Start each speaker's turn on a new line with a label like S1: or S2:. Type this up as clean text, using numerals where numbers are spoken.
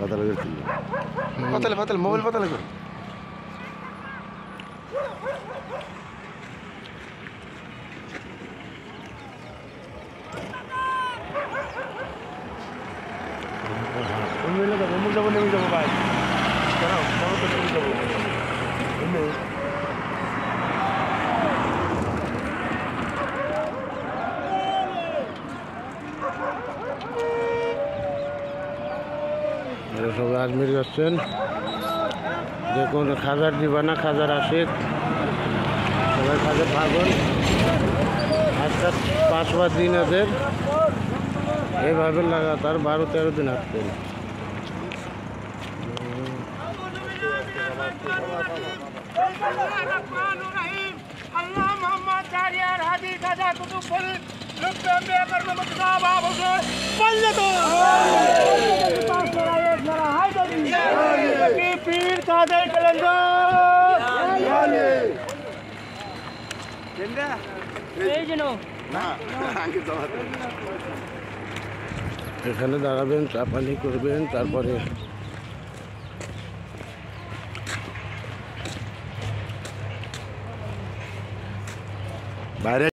S1: पता लगे
S2: पता मोबाइल पता लगे নেমে যাবো ভাই
S1: সবাই আজমির যাচ্ছেন দেখুন খাজার দিবানা খাজার আশিক সবাই খাজার পাগল আজকে 5 দিন এদের এইভাবে লাগাতার 12-13 দিন আসছেন এখানে দাঁড়াবেন চা পানি করবেন তারপরে বাইরে